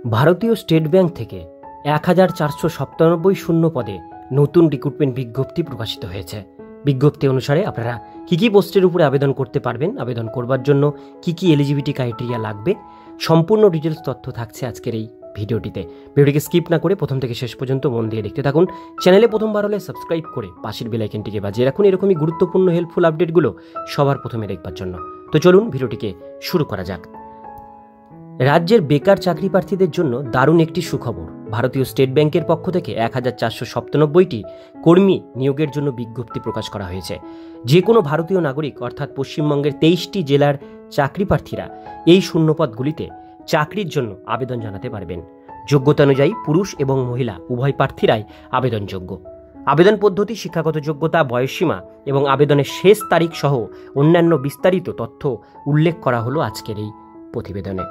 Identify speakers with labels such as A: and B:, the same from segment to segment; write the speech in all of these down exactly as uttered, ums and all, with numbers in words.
A: ভারতীয় state bank থেকে এক হাজার চারশো সাতানব্বই শূন্য পদে নতুন রিক্রুটমেন্ট বিজ্ঞপ্তি প্রকাশিত হয়েছে। বিজ্ঞপ্তি অনুসারে আপনারা কী কী পোস্টের উপরে আবেদন করতে পারবেন, আবেদন করবার জন্য কী কী এলিজিবিলিটি ক্রাইটেরিয়া লাগবে, সম্পূর্ণ ডিটেলস তথ্য থাকছে আজকের এই ভিডিওটিতে। ভিডিওটিকে স্কিপ না করে প্রথম থেকে শেষ পর্যন্ত মন দিয়ে দেখতে থাকুন। চ্যানেলে প্রথমবার হলে সাবস্ক্রাইব করে পাশের বেল আইকনটিকে বাজিয়ে রাখুন এরকমই গুরুত্বপূর্ণ হেল্পফুল আপডেটগুলো সবার প্রথমে দেখবার জন্য। তো চলুন ভিডিওটিকে শুরু করা যাক। রাজ্যের বেকার চাকরি প্রার্থীদের জন্য দারুণ একটি সুখবর। ভারতীয় স্টেট ব্যাংকের পক্ষ থেকে এক হাজার চারশো সাতানব্বইটি কর্মী নিয়োগের জন্য বিজ্ঞপ্তি প্রকাশ করা হয়েছে। যে কোনো ভারতীয় নাগরিক অর্থাৎ পশ্চিমবঙ্গের তেইশটি জেলার চাকরি প্রার্থীরা এই শূন্যপদগুলিতে চাকরির জন্য আবেদন জানাতে পারবেন। যোগ্যতা অনুযায়ী পুরুষ এবং মহিলা উভয় প্রার্থীরাই আবেদনযোগ্য। আবেদন পদ্ধতি, শিক্ষাগত যোগ্যতা, বয়সসীমা এবং আবেদনের শেষ তারিখ সহ অন্যান্য বিস্তারিত তথ্য উল্লেখ করা হলো আজকের এই প্রতিবেদনে।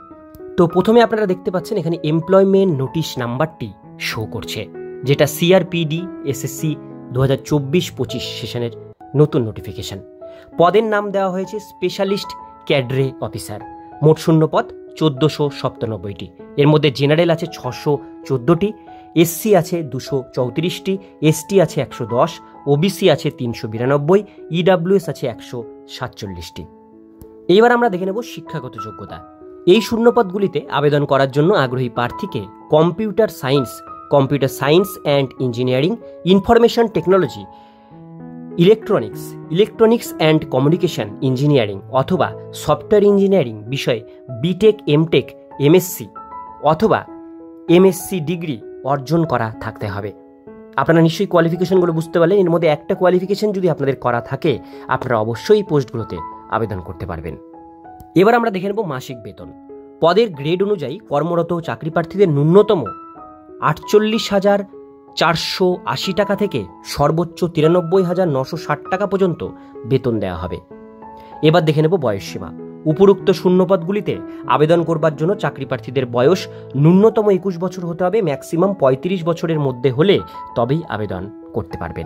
A: তো প্রথমে আপনারা দেখতে পাচ্ছেন এখানে এমপ্লয়মেন্ট নোটিশ নাম্বারটি শো করছে, যেটা সিআরপিডি এসএসসি দু হাজার চব্বিশ পঁচিশ সেশনের নতুন নোটিফিকেশন। পদের নাম দেওয়া হয়েছে স্পেশালিস্ট ক্যাডরে অফিসার। মোট শূন্যপদ চোদ্দোশো সাতানব্বইটি। এর মধ্যে জেনারেল আছে ছশো চোদ্দোটি, এসসি আছে দুশো চৌত্রিশটি, এসটি আছে একশো দশ, ওবিসি আছে তিনশো বিরানব্বই, ইডাব্লিউএস আছে একশো সাতচল্লিশটি। এইবার আমরা দেখে নেব শিক্ষাগত যোগ্যতা। এই শূন্যপদগুলিতে আবেদন করার জন্য আগ্রহী প্রার্থীকে computer science, computer science and engineering, information technology, electronics, electronics and communication engineering অথবা সফটওয়্যার ইঞ্জিনিয়ারিং বিষয়ে বিটেক, এমটেক, এমএসসি অথবা এমএসসি ডিগ্রি অর্জন করা থাকতে হবে। আপনারা নিশ্চয়ই কোয়ালিফিকেশনগুলো বুঝতে পারলেন। এর মধ্যে একটা কোয়ালিফিকেশন যদি আপনাদের করা থাকে আপনারা অবশ্যই পোস্টগুলোতে আবেদন করতে পারবেন। এবার আমরা দেখে নেব মাসিক বেতন। পদের গ্রেড অনুযায়ী কর্মরত চাকরি প্রার্থীদের ন্যূনতম আটচল্লিশ হাজার চারশো আশি টাকা থেকে সর্বোচ্চ তিরানব্বই হাজার নশো ষাট টাকা পর্যন্ত বেতন দেওয়া হবে। এবার দেখে নেব বয়সসীমা। উপরোক্ত শূন্যপদগুলিতে আবেদন করবার জন্য চাকরি প্রার্থীদের বয়স ন্যূনতম একুশ বছর হতে হবে, ম্যাক্সিমাম পঁয়ত্রিশ বছরের মধ্যে হলে তবেই আবেদন করতে পারবেন।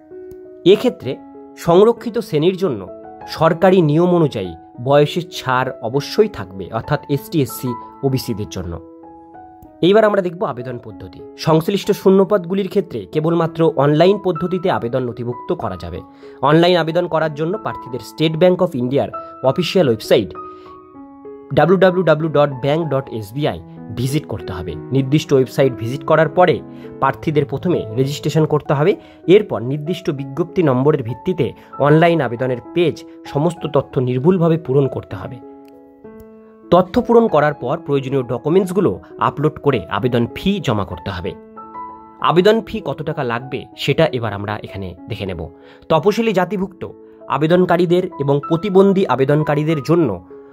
A: এক্ষেত্রে সংরক্ষিত শ্রেণীর জন্য সরকারি নিয়ম অনুযায়ী বয়সের ছাড় অবশ্যই থাকবে, অর্থাৎ এসটি, এসসি, ওবিসিদের জন্য। এইবার আমরা দেখব আবেদন পদ্ধতি। সংশ্লিষ্ট শূন্যপদগুলির ক্ষেত্রে কেবলমাত্র অনলাইন পদ্ধতিতে আবেদন নথিভুক্ত করা যাবে। অনলাইন আবেদন করার জন্য প্রার্থীদের স্টেট ব্যাংক অফ ইন্ডিয়ার official website W W W dot bank dot S B I visit করতে হবে। নির্দিষ্ট ওয়েবসাইট ভিজিট করার পরে প্রার্থীদের প্রথমে রেজিস্ট্রেশন করতে হবে। এরপর নির্দিষ্ট বিজ্ঞপ্তি নম্বরের ভিত্তিতে অনলাইন আবেদনের পেজ সমস্ত তথ্য নির্ভুলভাবে পূরণ করতে হবে। তথ্য পূরণ করার পর প্রয়োজনীয় ডকুমেন্টসগুলো আপলোড করে আবেদন ফি জমা করতে হবে। আবেদন ফি কত টাকা লাগবে সেটা এবার আমরা এখানে দেখে নেব। তপশিলি জাতিভুক্ত আবেদনকারীদের এবং প্রতিবন্ধী আবেদনকারীদের জন্য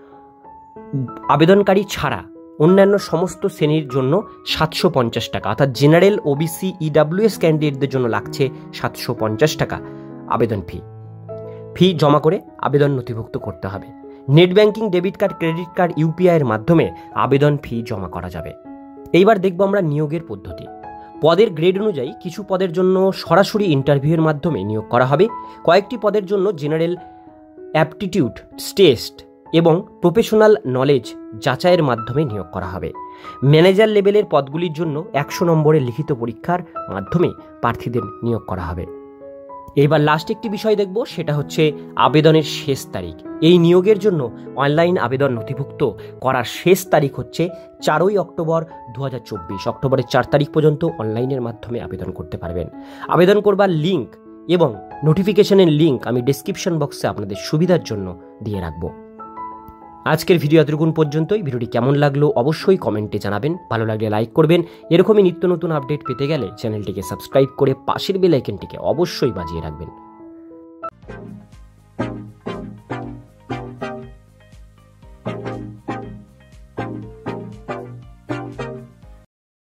A: আবেদনকারী ছাড়া অন্যান্য সমস্ত শ্রেণীর জন্য সাতশো পঞ্চাশ টাকা, অর্থাৎ জেনারেল, ওবিসি, ইডাব্লিউএস ক্যান্ডিডেটদের জন্য লাগছে সাতশো পঞ্চাশ টাকা আবেদন ফি। ফি জমা করে আবেদন নথিভুক্ত করতে হবে। Net banking, debit card, credit card, UPI এর মাধ্যমে আবেদন ফি জমা করা যাবে। এইবার দেখব আমরা নিয়োগের পদ্ধতি। পদের গ্রেড অনুযায়ী কিছু পদের জন্য সরাসরি ইন্টারভিউয়ের মাধ্যমে নিয়োগ করা হবে। কয়েকটি পদের জন্য জেনারেল অ্যাপটিটিউড টেস্ট এবং প্রফেশনাল নলেজ যাচাইয়ের মাধ্যমে নিয়োগ করা হবে। ম্যানেজার লেভেলের পদগুলির জন্য একশো নম্বরের লিখিত পরীক্ষার মাধ্যমে প্রার্থীদের নিয়োগ করা হবে। এবার লাস্ট একটি বিষয় দেখব, সেটা হচ্ছে আবেদনের শেষ তারিখ। এই নিয়োগের জন্য অনলাইন আবেদন নথিভুক্ত করার শেষ তারিখ হচ্ছে চারই অক্টোবর দু হাজার চব্বিশ। অক্টোবরের চার তারিখ পর্যন্ত অনলাইনের মাধ্যমে আবেদন করতে পারবেন। আবেদন করবার লিঙ্ক এবং নোটিফিকেশনের লিঙ্ক আমি ডেসক্রিপশন বক্সে আপনাদের সুবিধার জন্য দিয়ে রাখবো। আজকের ভিডিও এতটুকুন পর্যন্তই। ভিডিওটি কেমন লাগলো অবশ্যই কমেন্টে জানাবেন। ভালো লাগলে লাইক করবেন। এরকমই নিত্য নতুন আপডেট পেতে গেলে চ্যানেলটিকে সাবস্ক্রাইব করে পাশের বেল আইকনটিকে অবশ্যই বাজিয়ে রাখবেন।